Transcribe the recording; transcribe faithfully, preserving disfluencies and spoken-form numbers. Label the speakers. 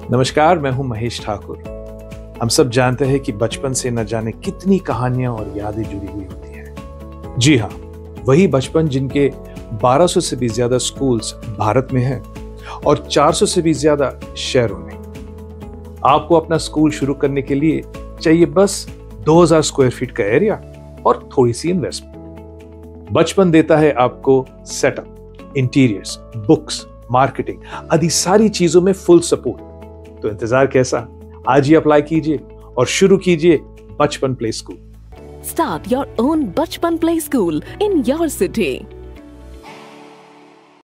Speaker 1: नमस्कार, मैं हूं महेश ठाकुर। हम सब जानते हैं कि बचपन से न जाने कितनी कहानियां और यादें जुड़ी हुई होती हैं। जी हाँ, वही बचपन जिनके बारह सौ से भी ज्यादा स्कूल्स भारत में हैं और चार सौ से भी ज्यादा शहरों में। आपको अपना स्कूल शुरू करने के लिए चाहिए बस दो हज़ार स्क्वायर फीट का एरिया और थोड़ी सी इन्वेस्टमेंट। बचपन देता है आपको सेटअप, इंटीरियर्स, बुक्स, मार्केटिंग आदि सारी चीजों में फुल सपोर्ट। तो इंतजार कैसा? आज ही अप्लाई कीजिए और शुरू कीजिए Bachpan play school.
Speaker 2: Start your own Bachpan Play School in your city.